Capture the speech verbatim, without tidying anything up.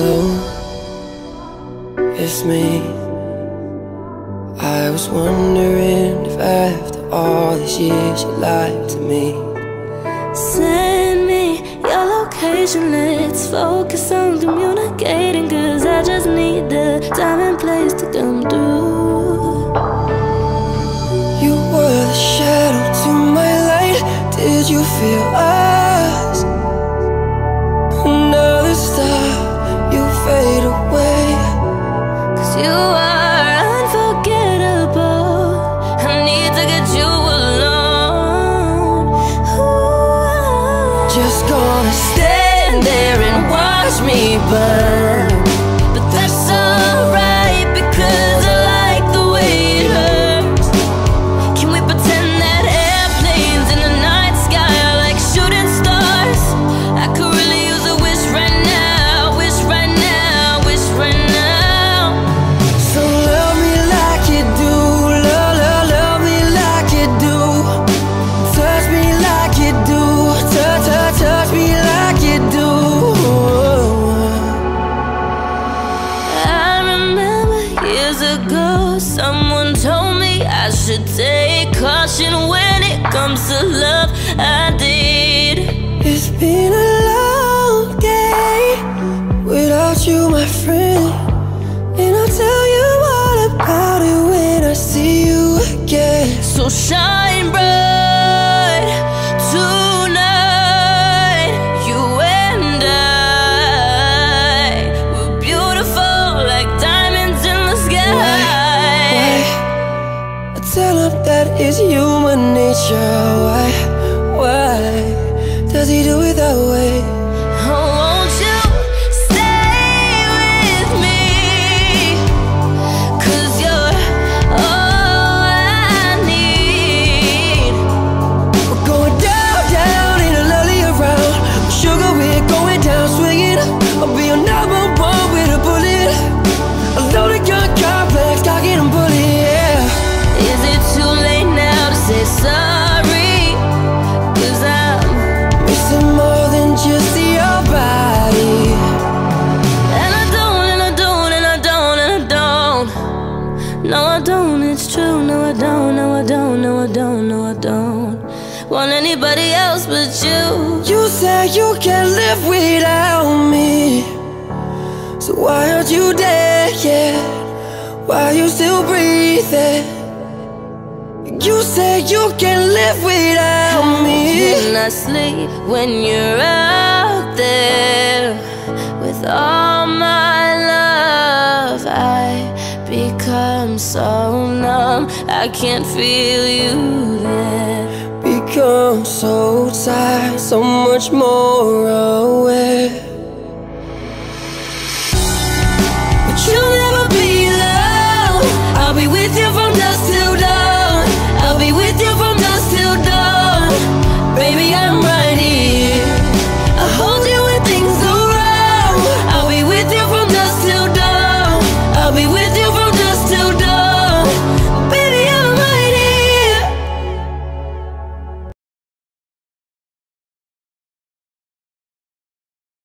Hello, it's me. I was wondering if after all these years you lied to me. Send me your location, let's focus on communicating, cause I just need the time and place to come through. You were the shadow to my light. Did you feel us? Another star, you fade away. Cause you are unforgettable, I need to get you alone. Ooh. Just gonna stand there and watch me burn. But that's alright, because I like the way it hurts. Can we pretend that airplanes in the night sky are like shooting stars? I could really use a wish right now, wish right now, wish right now. So love me like you do, love, love, love me like you do. Touch me like you do, touch, touch, touch me like you do. I remember years ago, someone told me I should take caution when it comes to love. I did. It's been a long day without you, my friend, and I'll tell you all about it when I see you again. So shine bright tonight, you and I. We're beautiful like diamonds in the sky. Why? I tell him that it's human nature. Why? Why does he do it that way? Oh, won't you stay with me? Cause you're all I need. We're going down, down in a lovely around. Sugar, we're going down, swinging. I'll be your number one with a bullet. A loaded gun complex, cocking and bullet, yeah. Is it too late now to say sorry? Cause I'm missing more than just your body. And I don't, and I don't, and I don't, and I don't. No, I don't, it's true. No, I don't, no, I don't, no, I don't, no, I don't want anybody else but you. You say you can't live without me, so why aren't you dead yet? Why are you still breathing? You say you can't live without me. When I sleep, when you're out there with all my love, I become so numb, I can't feel you there. Become so tired, so much more aware.